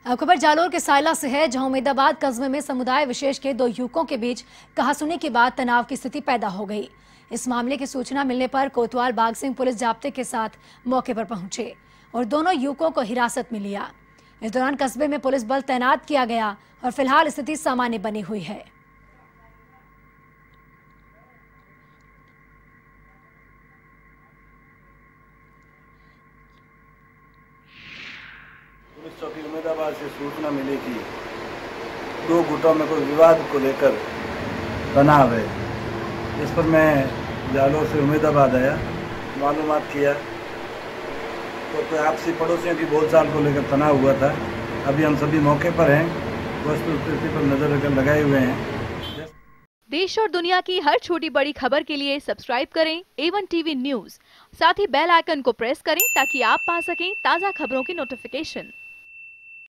अब खबर जालोर के सायला से है, जहां उमेदाबाद कस्बे में समुदाय विशेष के 2 युवकों के बीच कहासुनी के बाद तनाव की स्थिति पैदा हो गई। इस मामले की सूचना मिलने पर कोतवाल बाग सिंह पुलिस जाब्ते के साथ मौके पर पहुंचे और दोनों युवकों को हिरासत में लिया। इस दौरान कस्बे में पुलिस बल तैनात किया गया और फिलहाल स्थिति सामान्य बनी हुई है। पुलिस चौकी उमेदाबाद से सूचना मिली कि 2 गुटों में कोई विवाद को लेकर तनाव है। इस पर मैं जालोर से उमेदाबाद आया, मालूमात किया तो कोई आपसी पड़ोसियों की बोलचाल को लेकर तनाव हुआ था। अभी हम सभी मौके पर हैं, वस्तुस्थिति पर नजर लगाए हुए हैं। देश और दुनिया की हर छोटी बड़ी खबर के लिए सब्सक्राइब करें A1 टीवी न्यूज़। साथ ही बेल आइकन को प्रेस करें ताकि आप पा सकें ताज़ा खबरों की नोटिफिकेशन।